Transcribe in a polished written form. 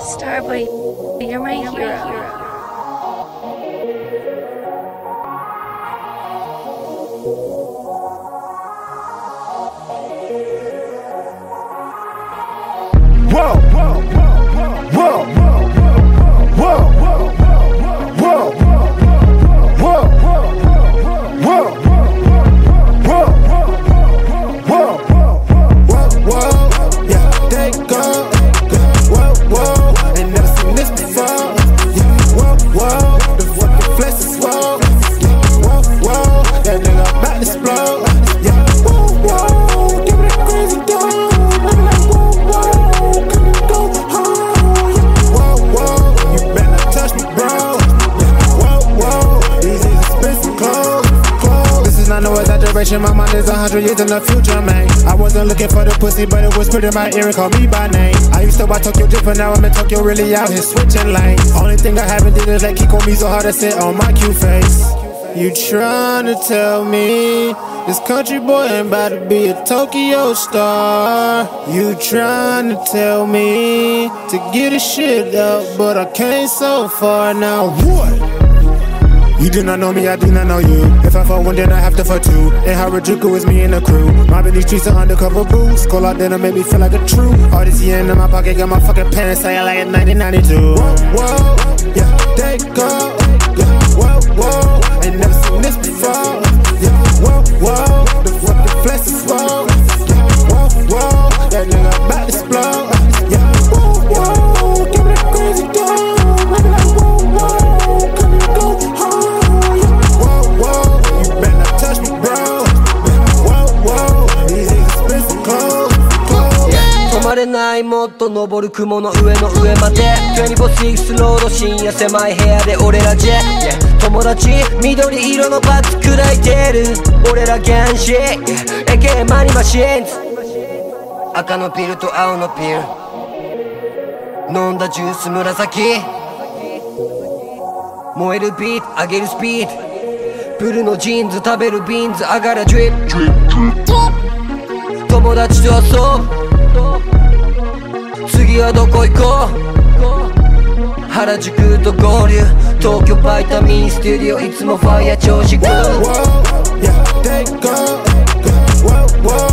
Starboy, you're my hero. Whoa, whoa, whoa, whoa, whoa, whoa, whoa, whoa, yeah, they go. Whoa, whoa, ain't never seen this before. Whoa, whoa, the fucking flesh is whoa. Whoa, whoa, that nigga about to explode. Yeah, whoa, whoa, give me that crazy dog. I'm like, whoa, whoa, can you go home? Whoa, whoa, you better not touch me, bro. Whoa, whoa, these is expensive clothes. This is not no exaggeration, my mind is 100 years in the future, man. I wasn't looking for the pussy, but it was pretty in my ear and called me by name. I used to watch Tokyo Drift, but now I'm in Tokyo, really out here switching lanes. Only thing I haven't did is let Kiko me so hard to sit on my cute face. You tryna tell me this country boy ain't about to be a Tokyo star? You tryna tell me to get his shit up, but I came so far now. What? You do not know me, I do not know you. If I fuck one, then I have to fuck two. In Harajuku, it's me and the crew. Mobbing these streets are undercover boots. Call out dinner, make me feel like a true. All this yen in my pocket, got my fucking pants saying like 1992. Whoa, whoa, yeah, they go. Yeah, whoa, whoa, ain't never seen this before. Yeah, whoa, whoa, the fucking flesh is whoa. Yeah, whoa, whoa, that nigga about to explode. Yeah, whoa, whoa, give me that crazy dog. I'm like, whoa, whoa, can you go home? Whoa, whoa, you better not touch me, bro. Whoa, whoa, these is expensive clothes. 止まれないもっと登る雲の上の上まで24/6ロード深夜狭い部屋で俺らジェット友達緑色のバッツ砕いてる俺ら原始 AKA マニマシンズ赤のピルと青のピル飲んだジュース紫燃えるビート上げるスピードブルーのジーンズ食べるビーンズ上がるドリップ友達と遊ぶ次はどこ行こう原宿と合流東京バイタミンスタジオいつもファイヤー調子グー Whoa, whoa, yeah, they go. Whoa, whoa